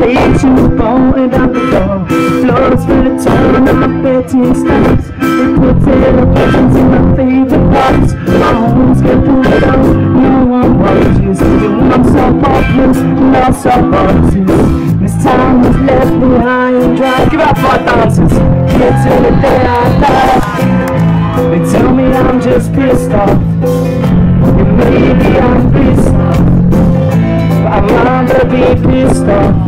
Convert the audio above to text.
stage, you were falling out the door. Floors full of time and my bedroom stops. They put televisions in my favorite parts. My homes get pulled out, no one watches. I'm so hopeless, not so hopeless. This time was left behind and dry. Give up my dances, get till the day I die. They tell me I'm just pissed off, and maybe I'm pissed off, but I'd rather be pissed off